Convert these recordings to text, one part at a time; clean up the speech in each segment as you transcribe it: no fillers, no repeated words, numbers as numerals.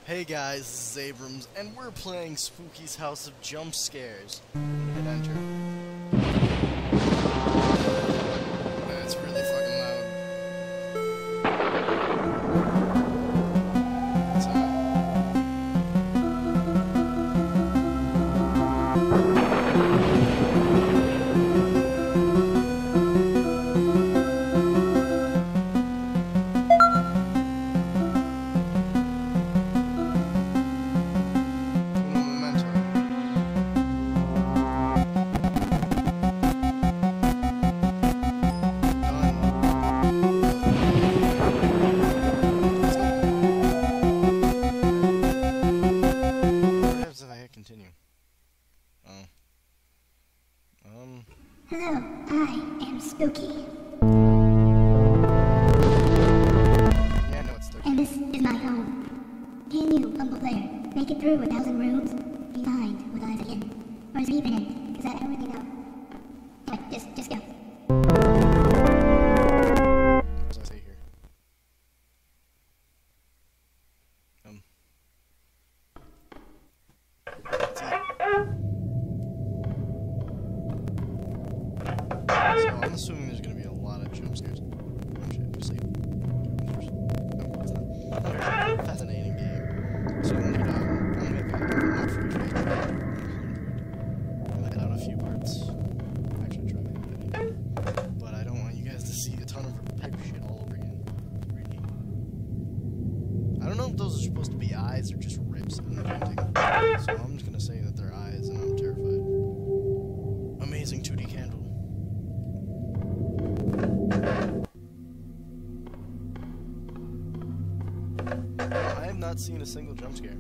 Hey guys, this is Abrams, and we're playing Spooky's House of Jump Scares. Hit enter. That's really fucking loud. What's that? Hello, I am Spooky. Yeah, no, it's 30. And this is my home. Can you, humble player, make it through 1,000 rooms? Be kind when I'm in. Or is it even in? Because I don't really know. Anyway, just go. What does I say here? Let's eat. So I'm assuming there's gonna be a lot of jump scares. Oh shit, you sleep. No, it's not. Very fascinating game. So I'm gonna not for you. I'm gonna cut out a few parts. Actually try to edit it. But I don't want you guys to see a ton of repetitive shit all over again. Really. I don't know if those are supposed to be eyes or just ribs in the painting. So I'm just gonna say that they're eyes and I'm terrified. Amazing 2D candle. I have not seen a single jump scare.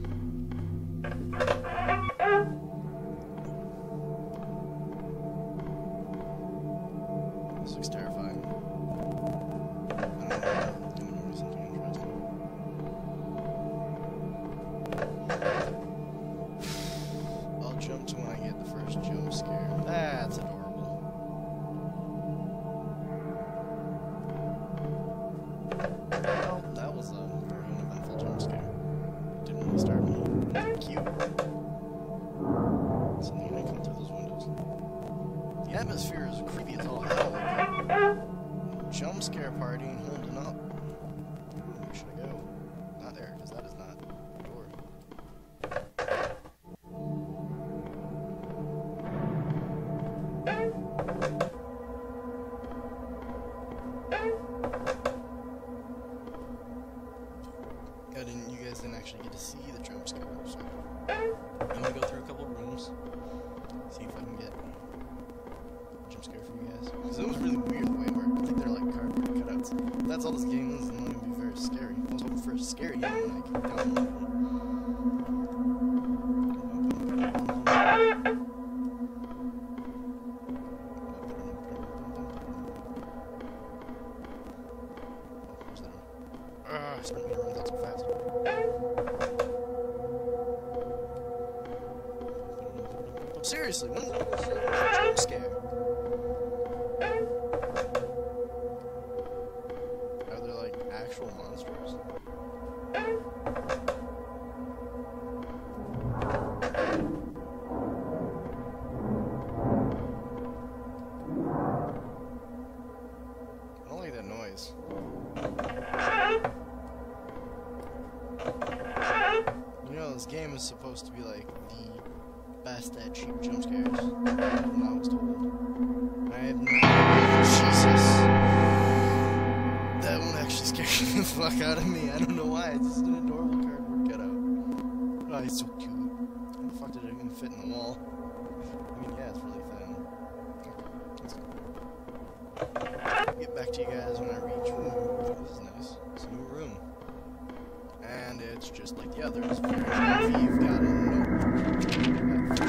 This looks terrifying. I don't know if I'm doing something interesting. I'll jump to when I get the first jump scare. That's adorable. Well, that was a very uneventful jump scare. Didn't really start me. Cute. Something I come through those windows. The atmosphere is creepy as all hell. Jump scare party and holding up. Where should I go? Not there, because that is not a door. You guys didn't actually get to see the jump scare, so I'm gonna go through a couple rooms, see if I can get a jump scare for you guys. Because it was really weird the way it worked. I think they're like cardboard cutouts. That's all this game is, and it's gonna be very scary. I was hoping for a scary game when I came down. I spent me to run that so fast. Seriously, when was a jump scare? Are there like actual monsters? I don't like that noise. You know, this game is supposed to be like the best at cheap jump scares. When I was told. I have no Jesus. That one actually scared the fuck out of me. I don't know why. It's just an adorable cardboard cutout. Oh, he's so cute. How the fuck did it even fit in the wall? I mean, yeah, it's really thin. Okay, get back to you guys when I reach. Ooh, this is nice. It's a new room. And it's just like the others. Very heavy. You've got a note.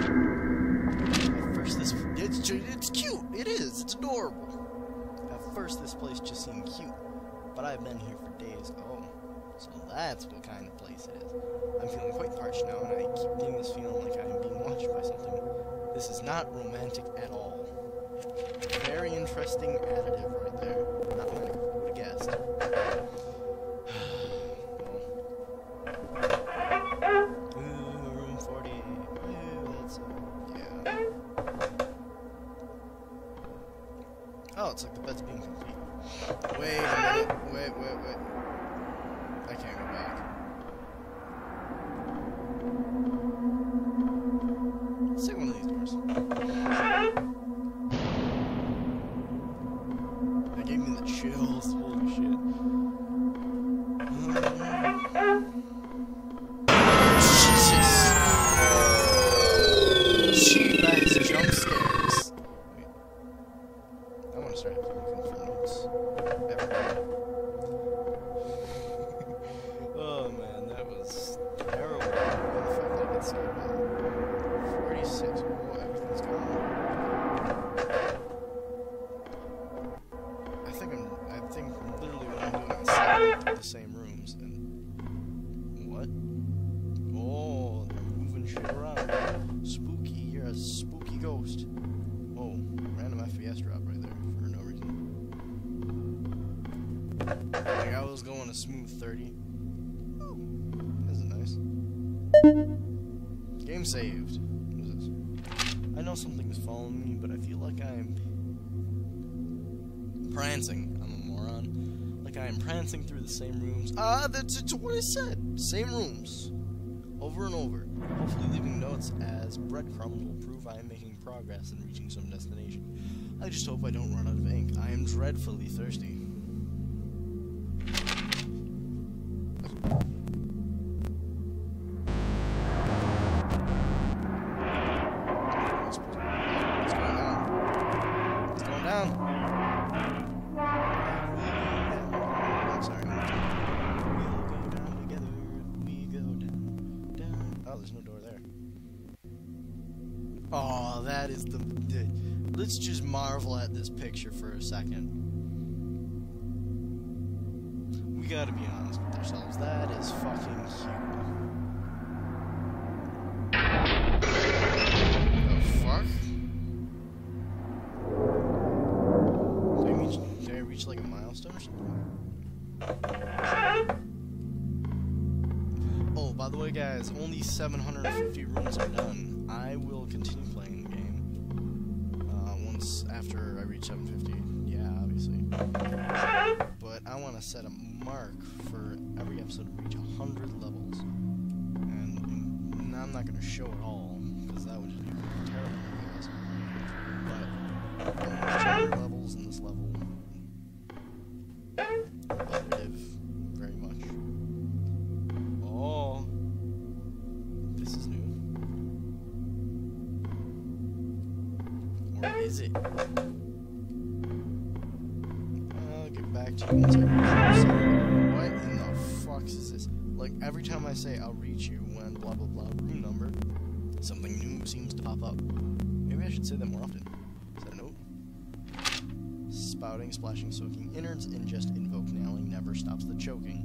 At first, it's cute. It is. It's adorable. At first, this place just seemed cute, but I've been here for days. Oh, so that's what kind of place it is. I'm feeling quite parched now, and I keep getting this feeling like I'm being watched by something. This is not romantic at all. Very interesting additive right there. Not romantic. Who would have guessed? Looks like the bet's being complete. Wait a minute. Wait. I can't go back. Let's take one of these doors. That gave me the chills. Holy shit. Jesus. That is jump scares. Wait. I want to start looking for notes. Oh man, that was terrible. What the fuck did I get scared about? 46. Whoa, everything's gone. I think literally what I'm doing is setting up the same rooms and what? Oh, they're moving shit around. Spooky, you're a spooky ghost. Whoa, random FPS drop right there for no reason. Like I was going a smooth 30. Oh, this is nice. Game saved. What is this? I know something is following me, but I feel like I'm prancing. I'm a moron. Like I am prancing through the same rooms. That's what I said. Same rooms. Over and over. Hopefully leaving notes as breadcrumbs will prove I am making progress in reaching some destination. I just hope I don't run out of ink. I am dreadfully thirsty. Oh, that is the... Let's just marvel at this picture for a second. We gotta be honest with ourselves. That is fucking cute. The fuck? Did I reach like a milestone or something? Oh, by the way, guys, only 750 rooms are done. I will continue playing the game once after I reach 750. Yeah, obviously. But I want to set a mark for every episode to reach 100 levels. And I'm not going to show it all, because that would just be terrible, I guess. But I'm going to reach 100 levels in this level. Repetitive, very much. Oh, this is new. Or is it? I'll get back to you once I reach you. What in the fuck is this? Like, every time I say I'll reach you when blah blah blah room number, something new seems to pop up. Maybe I should say that more often. Is that a note? Spouting, splashing, soaking innards, ingest, invoke, nailing, never stops the choking.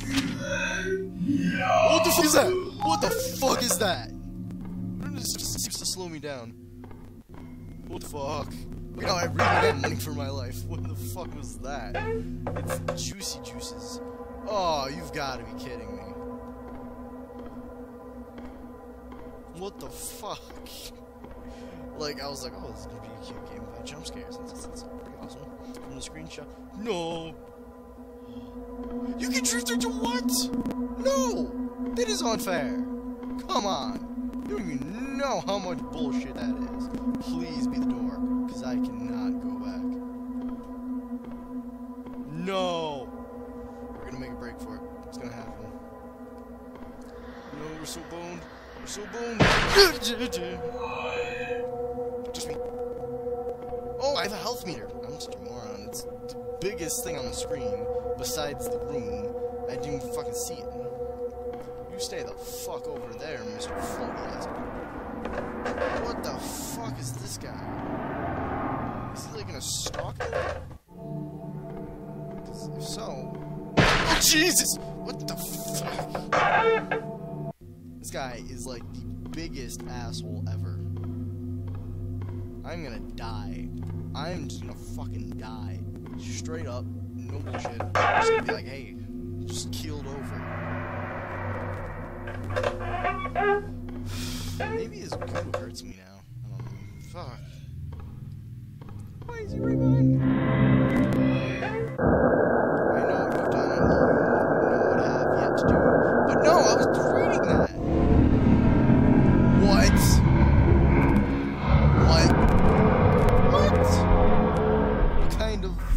What the fuck is that? What the fuck is that? This just seems to slow me down. What the fuck? You know, I really am running for my life. What the fuck was that? It's juicy juices. Oh, you've got to be kidding me. What the fuck? Like, I was like, oh, this is gonna be a cute game about jump scares. That's pretty awesome. From the screenshot. No! You can drift into what? No! That is unfair. Come on. You don't even know how much bullshit that is. Please be the door, because I cannot go back. No! We're gonna make a break for it. It's gonna happen. No, we're so boned. We're so boned. Just me. Oh, I have a health meter. I'm such a moron. It's the biggest thing on the screen, besides the room. I didn't even fucking see it. You stay the fuck over there, Mr. Floaty. What the fuck is this guy? Is he like gonna stalk me? If so... Oh, Jesus! What the fuck? This guy is like the biggest asshole ever. I'm gonna die. I'm just gonna fucking die. Straight up, no bullshit. I'm just gonna be like, hey, just keeled over. Maybe his goo hurts me now. I don't know. Fuck. Why is he right behind me?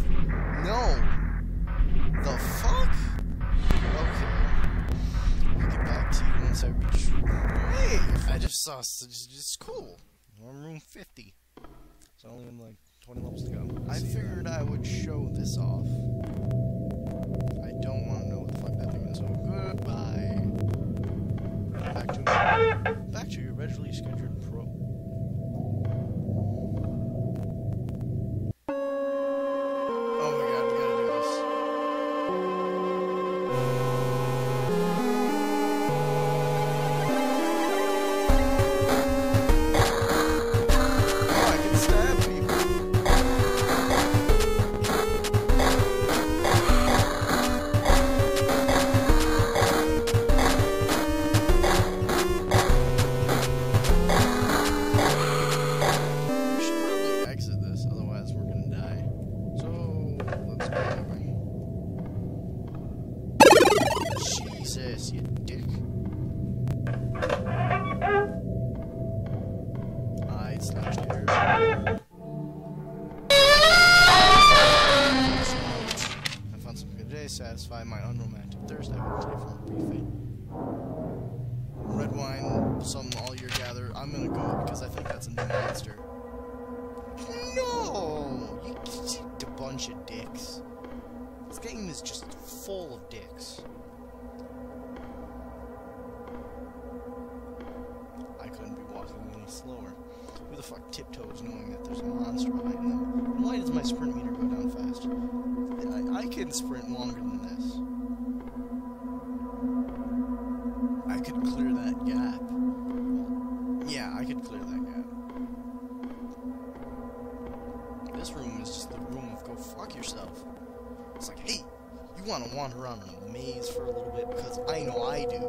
No! The fuck? Okay. I'll get back to you once I reach... Hey! I just saw... It's cool. I'm in room 50. It's only in like 20 levels to go. I figured I would show this off. I don't want to know what the fuck that thing is, so goodbye. Back to your regularly scheduled pro. Oh my god, we gotta do this. Oh, I can stab people. Jesus, you dick. I slashed here. I found something good today, satisfy my unromantic thirst. I will today from a buffet. Red wine, some all year gather. I'm gonna go because I think that's a new monster. No! You a bunch of dicks. This game is just full of dicks. I couldn't be walking any slower. Who the fuck tiptoes knowing that there's a monster behind them? Why does my sprint meter go down fast? I can sprint longer than this. I could clear that gap. Yeah, I could clear that gap. This room is just the room of go fuck yourself. It's like, hey, you want to wander around in a maze for a little bit because I know I do.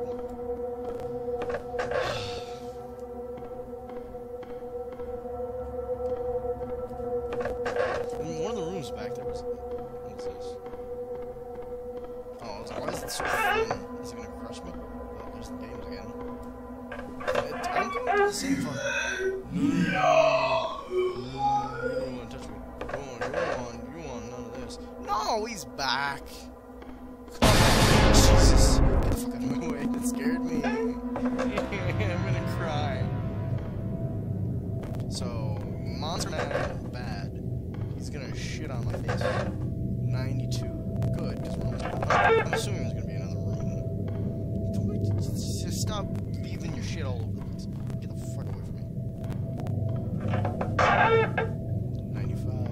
One of the rooms back there was... What is this? Oh, I was like, why is it so thin? Is it gonna crush me? Oh, there's the games again. I'm going to do the same fucking... You don't want to touch me. You want none of this. No, he's back! Jesus. Get the fuck out of my way. That scared me. I'm gonna cry. So, Monster Man, bad. He's gonna shit on my face. 92. Good, because we're almost... I'm assuming there's gonna be another room. Just stop leaving your shit all over the place. Get the fuck away from me. 95.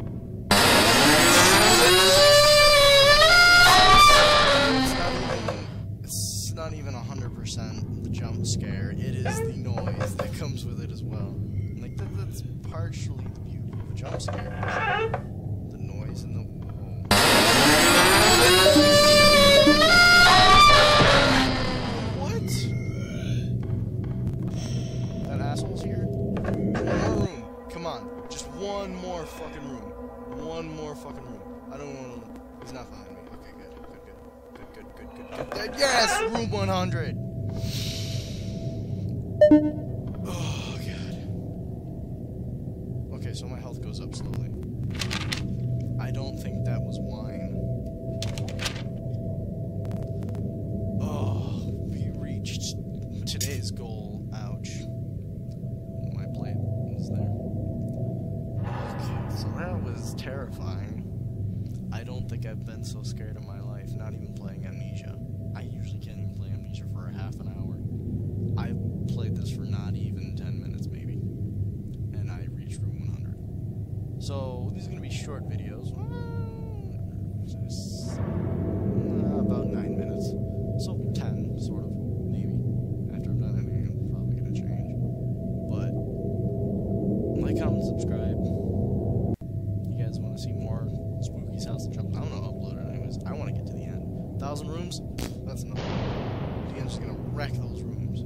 It's not even 100% the jump scare. It is the noise that comes with it as well. Like, that's partially the beauty of a jump scare. The noise and the... What? That asshole's here? One more room. Come on. Just one more fucking room. One more fucking room. I don't want to... He's not behind me. Okay, good. Good. Yes! Room 100! Oh, God. Okay, so my health goes up slowly. I don't think that was wine. Oh, we reached today's goal. Ouch. My plate is there. Okay, so that was terrifying. I don't think I've been so scared in my life, not even playing Amnesia. I usually can't even play Amnesia for a half an hour. I played this for not even 10 minutes, maybe. And I reached room 100. So, these are going to be short videos. About 9 minutes. So, 10, sort of, maybe. After I'm done editing, I'm probably going to change. But, like, comment, subscribe. You guys want to see more Spooky's House of Jump? I don't know how to upload it anyways. I want to get to the end. 1,000 rooms? That's enough. The game's just going to wreck those rooms.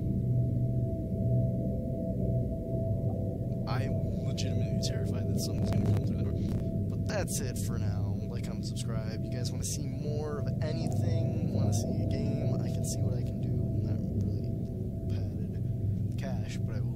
I'm legitimately terrified that someone's going to come through the door. But that's it for now. Like, comment, subscribe. You guys want to see more of anything? Want to see a game? I can see what I can do. I'm not really padded cash, but I